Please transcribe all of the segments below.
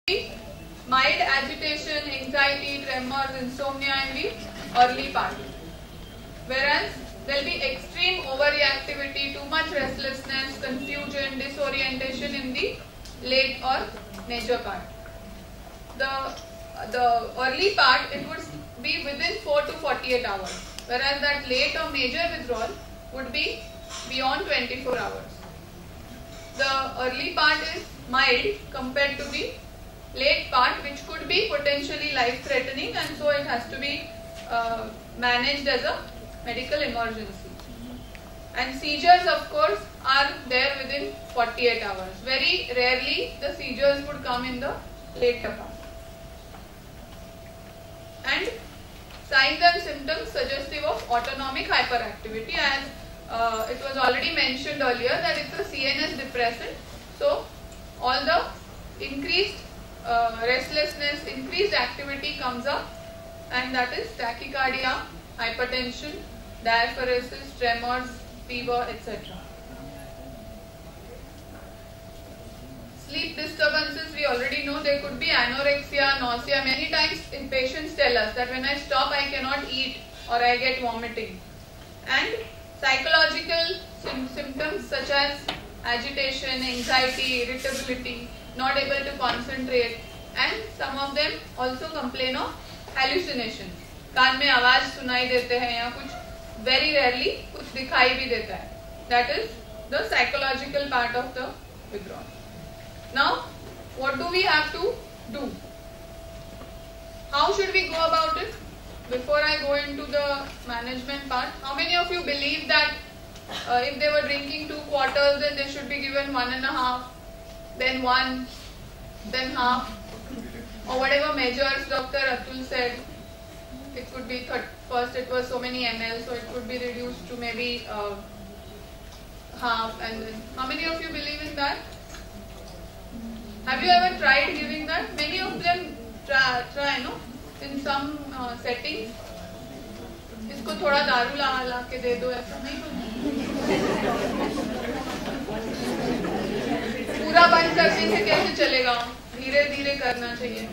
mild agitation, anxiety, tremors, insomnia in the early part. Whereas there will be extreme overreactivity, too much restlessness, confusion, disorientation in the late or major part. The early part, it would be within 4 to 48 hours, whereas that late or major withdrawal would be beyond 24 hours. The early part is mild compared to the late part, which could be potentially life-threatening, and so it has to be managed as a medical emergency. And seizures, of course, are there within 48 hours. Very rarely the seizures would come in the later part. And signs and symptoms suggestive of autonomic hyperactivity, as it was already mentioned earlier that it's a CNS depressant. So all the increased restlessness, increased activity comes up, and that is tachycardia, hypertension, diaphoresis, tremors, fever, etc. Sleep disturbances, we already know there could be anorexia, nausea. Many times patients tell us that when I stop I cannot eat or I get vomiting. And psychological symptoms such as agitation, anxiety, irritability, not able to concentrate, and some of them also complain of hallucinations. कान में आवाज सुनाई देते हैं या कुछ very rarely कुछ दिखाई भी देता है. That is the psychological part of the withdrawal. Now, what do we have to do? How should we go about it? Before I go into the management part, how many of you believe that if they were drinking 2 quarters, then they should be given 1.5, then 1, then half, or whatever measures Dr. Atul said? It could be first it was so many ml, so it could be reduced to maybe half, and then how many of you believe in that? Have you ever tried giving that? Many of them try, no? In some settings. इसको थोड़ा दारू ला के दे दो, ऐसा नहीं पूरा बंद करने से कैसे चलेगा? धीरे धीरे करना चाहिए.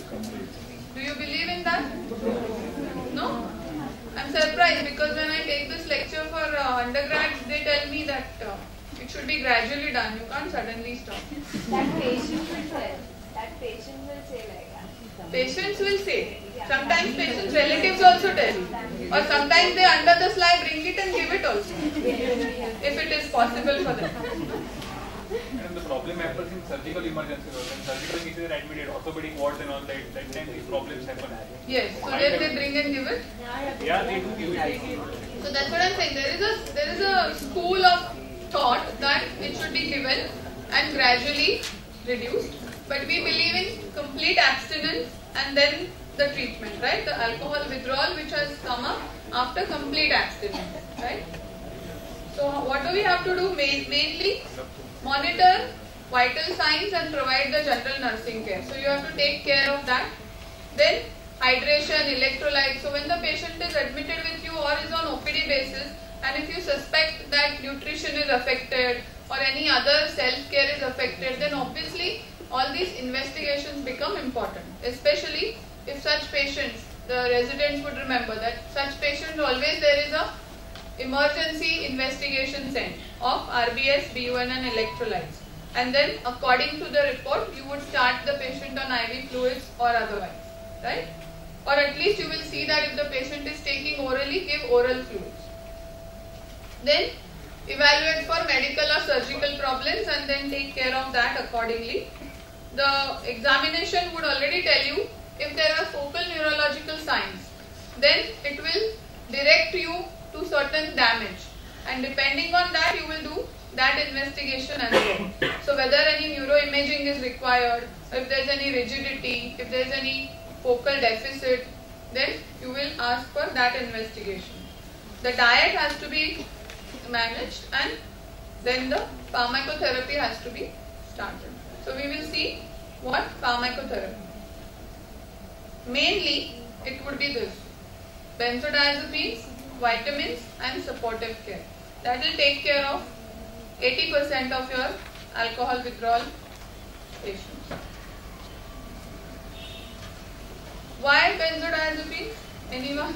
Do you believe in that? No? I'm surprised because when I take this lecture for undergrads, they tell me that it should be gradually done. You can't suddenly stop. That patient will tell. That patient will say like that. Patients will say. Sometimes patients' relatives also tell. Or sometimes they under the slide bring it and give it also. If it is possible for them. And the problem happens in surgical emergencies. When surgical cases are admitted, orthopedic wards and all that time these problems happen. Yes. So then they bring and give it. Yeah, they do give it. So that's what I'm saying. There is a school of thought that it should be given and gradually reduced. But we believe in complete abstinence and then the treatment, right? The alcohol withdrawal which has come up after complete abstinence, right? So what do we have to do? Mainly monitor vital signs and provide the general nursing care. So you have to take care of that. Then hydration, electrolytes. So when the patient is admitted with you or is on OPD basis, and if you suspect that nutrition is affected or any other self-care is affected, then obviously all these investigations become important. Especially if such patients, the residents would remember that such patients always there is a emergency investigation sent of RBS, BUN and electrolytes. And then according to the report, you would start the patient on IV fluids or otherwise, right? Or at least you will see that if the patient is taking orally, give oral fluids. Then evaluate for medical or surgical problems and then take care of that accordingly. The examination would already tell you if there are focal neurological signs, then it will direct you to certain damage, and depending on that you will do that investigation as well. So whether any neuroimaging is required, if there is any rigidity, if there is any focal deficit, then you will ask for that investigation. The diet has to be managed and then the pharmacotherapy has to be started. So we will see what pharmacotherapy. Mainly it would be this: benzodiazepines, vitamins and supportive care. That will take care of 80% of your alcohol withdrawal patients. Why benzodiazepine? Anyone?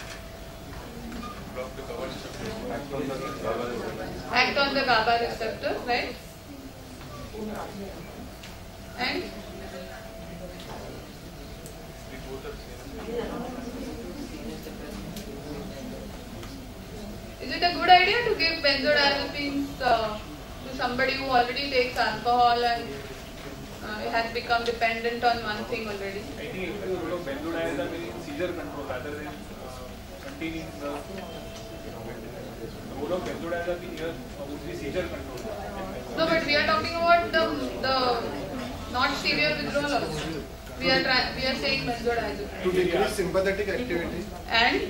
Act on the GABA receptor, right? And is it a good idea to give benzodiazepines to somebody who already takes alcohol and has become dependent on one thing already? I think if you look at benzodiazepine in seizure control rather than containing the role of benzodiazepine here would be seizure control. No, but we are talking about the not severe withdrawal also. We are saying benzodiazepine. To decrease sympathetic activity. And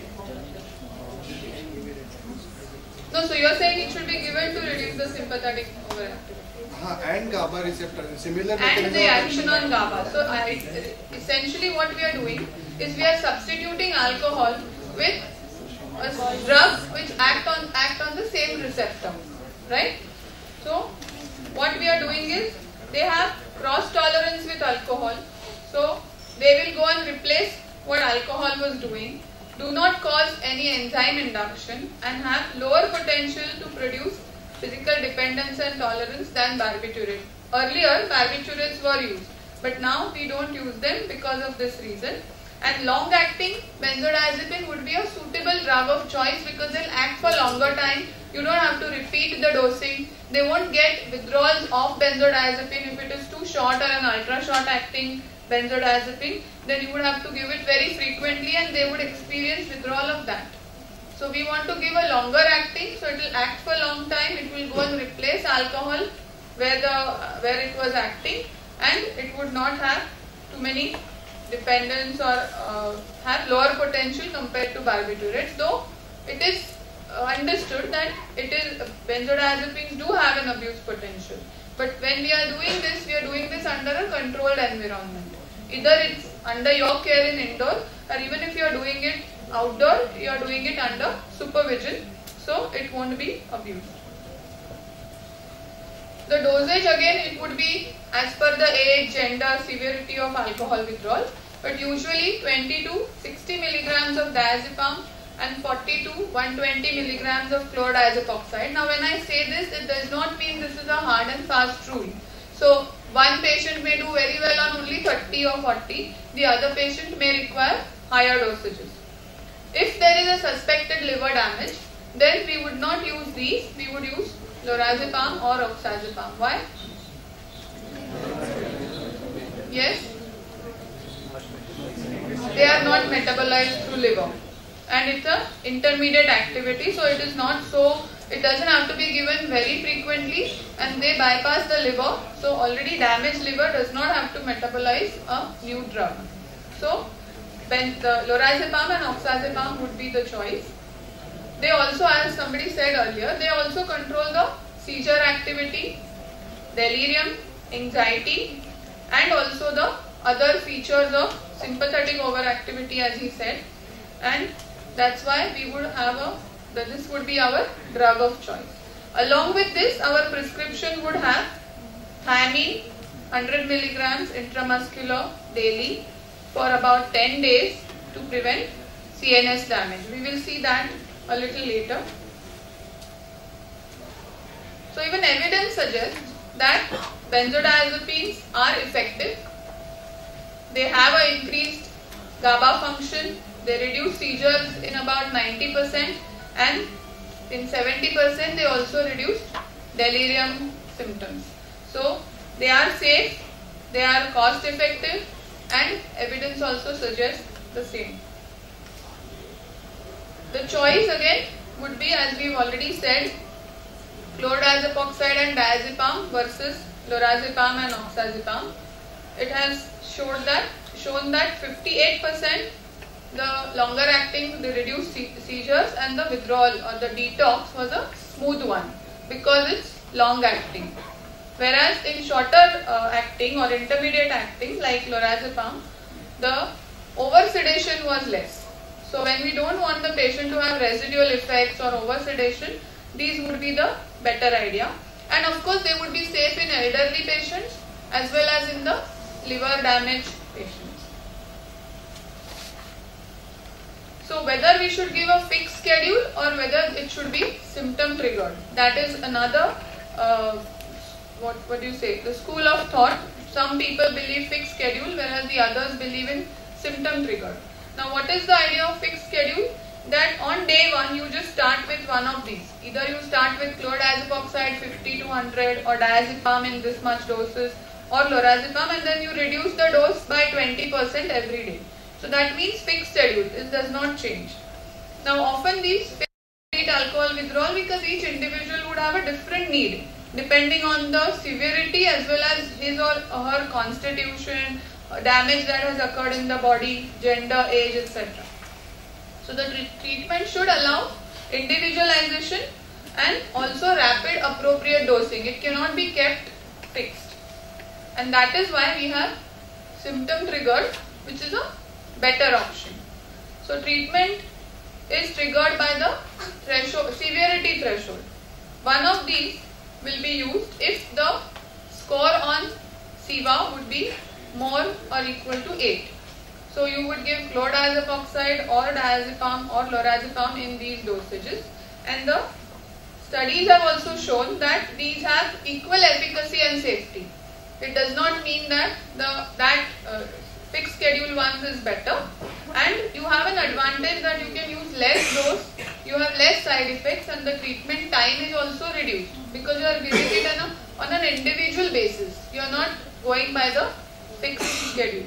no, so you are saying it should be given to reduce the sympathetic overactivity. And GABA receptor, similar And the action on GABA. So essentially what we are doing is we are substituting alcohol with a drug which act on the same receptor, right? So what we are doing is they have cross tolerance with alcohol, so they will go and replace what alcohol was doing, do not cause any enzyme induction, and have lower potential to produce physical dependence and tolerance than barbiturates. Earlier barbiturates were used, but now we don't use them because of this reason. And long-acting benzodiazepine would be a suitable drug of choice because they'll act for longer time. You don't have to repeat the dosing. They won't get withdrawals of benzodiazepine if it is too short or an ultra-short acting benzodiazepine. Then you would have to give it very frequently and they would experience withdrawal of that. So we want to give a longer acting, so it will act for a long time. It will go and replace alcohol where it was acting, and it would not have too many dependence or have lower potential compared to barbiturates, though it is understood that benzodiazepines do have an abuse potential. But when we are doing this under a controlled environment. Either it's under your care in indoor, or even if you are doing it outdoor, you are doing it under supervision, so it won't be abused. The dosage again, it would be as per the age, gender, severity of alcohol withdrawal, but usually 20 to 60 milligrams of diazepam and 40 to 120 milligrams of chlordiazepoxide. Now when I say this, it does not mean this is a hard and fast rule. So one patient may do very well on only 30 or 40, the other patient may require higher dosages. If there is a suspected liver damage, then we would not use these, we would use lorazepam or oxazepam. Why? Yes? They are not metabolized through liver. And it's an intermediate activity, so it is not so, it doesn't have to be given very frequently, and they bypass the liver, so already damaged liver does not have to metabolize a new drug. So the lorazepam and oxazepam would be the choice. They also, as somebody said earlier, they also control the seizure activity, delirium, anxiety, and also the other features of sympathetic overactivity, as he said. And that's why we would have this would be our drug of choice. Along with this, our prescription would have thiamine, 100 milligrams intramuscular daily for about 10 days to prevent CNS damage. We will see that a little later. So even evidence suggests that benzodiazepines are effective. They have an increased GABA function. They reduce seizures in about 90%, and in 70% they also reduce delirium symptoms. So they are safe, they are cost effective, and evidence also suggests the same. The choice again would be, as we've already said, chlordiazepoxide and diazepam versus lorazepam and oxazepam. It has shown that 58% the longer acting, the reduced seizures, and the withdrawal or the detox was a smooth one because it's long acting. Whereas in shorter acting or intermediate acting like lorazepam, the over sedation was less. So when we don't want the patient to have residual effects or over sedation, these would be the better idea. And of course they would be safe in elderly patients as well as in the liver damaged patients. So whether we should give a fixed schedule or whether it should be symptom triggered, that is another what do you say, the school of thought. Some people believe fixed schedule, whereas the others believe in symptom triggered. Now what is the idea of fixed schedule? That on day 1 you just start with one of these. Either you start with chlordiazepoxide 50 to 100 or diazepam in this much doses or lorazepam, and then you reduce the dose by 20% every day. So that means fixed schedule. This does not change. Now often these treat alcohol withdrawal because each individual would have a different need depending on the severity as well as his or her constitution, damage that has occurred in the body, gender, age, etc. So the treatment should allow individualization and also rapid appropriate dosing. It cannot be kept fixed. And that is why we have symptom triggered, which is a better option. So treatment is triggered by the threshold, severity threshold. One of these will be used if the score on SIVA would be more or equal to 8. So you would give chlordiazepoxide or diazepam or lorazepam in these dosages, and the studies have also shown that these have equal efficacy and safety. It does not mean that fixed schedule ones is better, and you have an advantage that you can use less dose, you have less side effects, and the treatment time is also reduced because you are giving it on an individual basis. You are not going by the fixed schedule.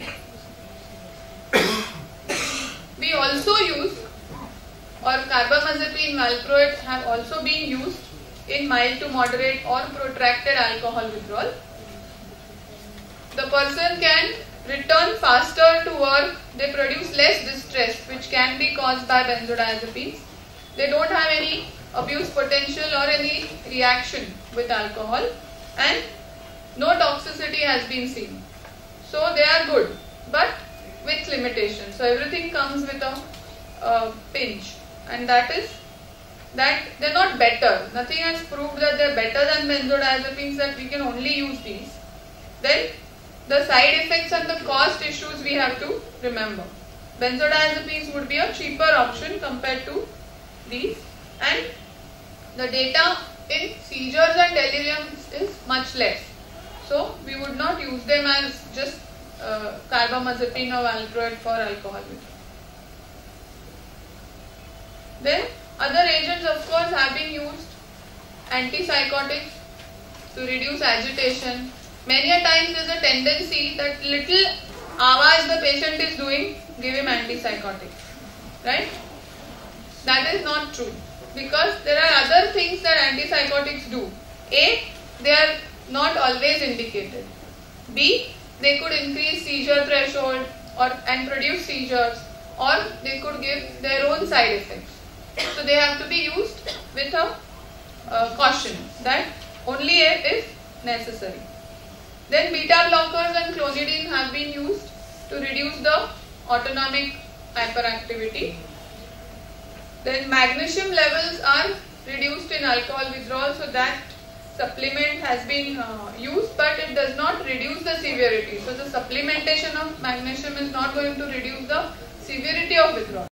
We also use, or carbamazepine, valproate have also been used in mild to moderate or protracted alcohol withdrawal. The person can return faster to work, they produce less distress which can be caused by benzodiazepines. They don't have any abuse potential or any reaction with alcohol, and no toxicity has been seen. So they are good, but with limitations. So everything comes with a pinch, and that is that they are not better. Nothing has proved that they are better than benzodiazepines, that we can only use these. Then the side effects and the cost issues we have to remember. Benzodiazepines would be a cheaper option compared to these, and the data in seizures and deliriums is much less. So we would not use them as just carbamazepine or valproate for alcohol withdrawal. Then other agents of course have been used. Antipsychotics to reduce agitation. Many a times there is a tendency that little awaaz the patient is doing, give him antipsychotic, right? That is not true, because there are other things that antipsychotics do. A, they are not always indicated. B, they could increase seizure threshold and produce seizures, or they could give their own side effects. So they have to be used with a caution, that only if necessary. Then beta blockers and clonidine have been used to reduce the autonomic hyperactivity. Then magnesium levels are reduced in alcohol withdrawal, so that supplement has been used, but it does not reduce the severity. So the supplementation of magnesium is not going to reduce the severity of withdrawal.